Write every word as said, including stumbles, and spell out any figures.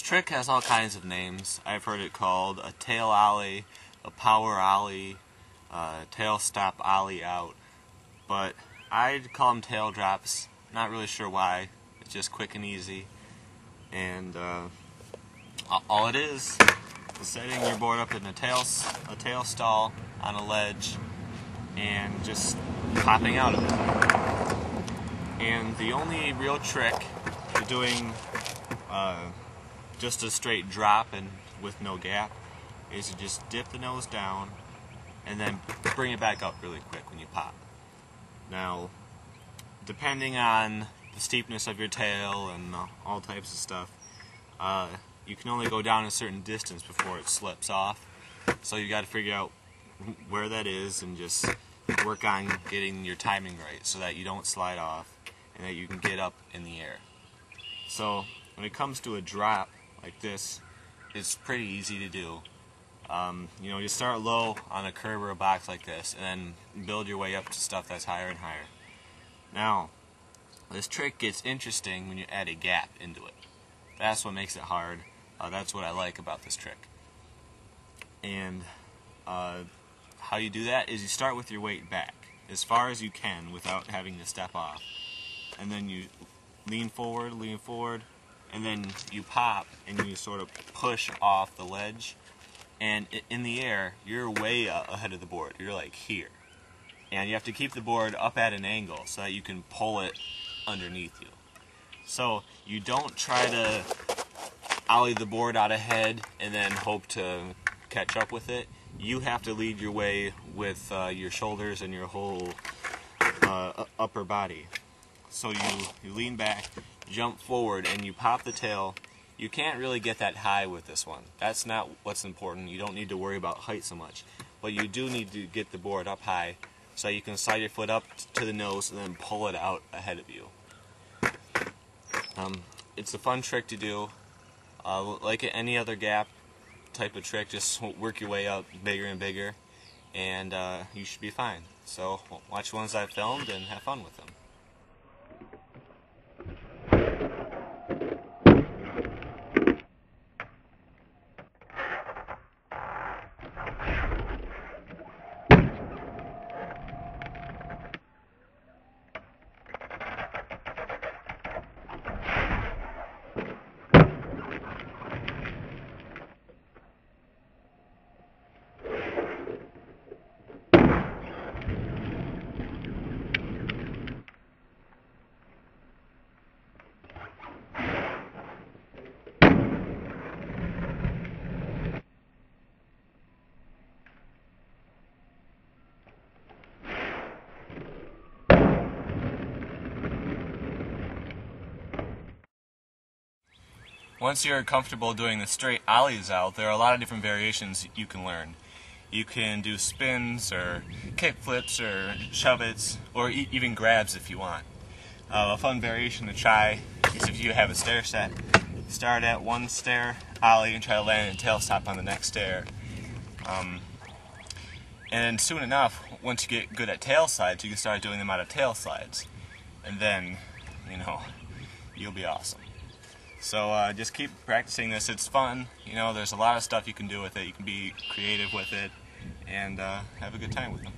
trick has all kinds of names. I've heard it called a tail ollie, a power ollie, a tail stop ollie out, but I'd call them Taildrops. Not really sure why. It's just quick and easy, and uh, all it is is setting your board up in a tail a tail stall on a ledge and just popping out of it. And the only real trick to doing uh, just a straight drop and with no gap is to just dip the nose down and then bring it back up really quick when you pop. Now, depending on the steepness of your tail and uh, all types of stuff, uh, you can only go down a certain distance before it slips off. So you got to figure out where that is and just work on getting your timing right so that you don't slide off and that you can get up in the air. So when it comes to a drop like this, it's pretty easy to do. Um, you know, you start low on a curve or a box like this and then build your way up to stuff that's higher and higher. Now, this trick gets interesting when you add a gap into it. That's what makes it hard. Uh, that's what I like about this trick. And uh, how you do that is you start with your weight back as far as you can without having to step off. And then you lean forward, lean forward, and then you pop and you sort of push off the ledge. And in the air, you're way ahead of the board. You're like here. And you have to keep the board up at an angle so that you can pull it underneath you. So you don't try to ollie the board out ahead and then hope to catch up with it. You have to lead your way with uh, your shoulders and your whole uh, upper body. So you, you lean back, jump forward, and you pop the tail. You can't really get that high with this one. That's not what's important. You don't need to worry about height so much. But you do need to get the board up high so you can slide your foot up to the nose and then pull it out ahead of you. Um, it's a fun trick to do. Uh, like any other gap type of trick, just work your way up bigger and bigger, and uh, you should be fine. So watch the ones I've filmed and have fun with them. Once you're comfortable doing the straight ollies out, there are a lot of different variations you can learn. You can do spins, or kick flips, or shove-its, or e even grabs if you want. Uh, a fun variation to try is if you have a stair set. Start at one stair ollie and try to land a tail stop on the next stair. Um, and soon enough, once you get good at tail slides, you can start doing them out of tail slides. And then, you know, you'll be awesome. So uh, just keep practicing this. It's fun. You know, there's a lot of stuff you can do with it. You can be creative with it and uh, have a good time with them.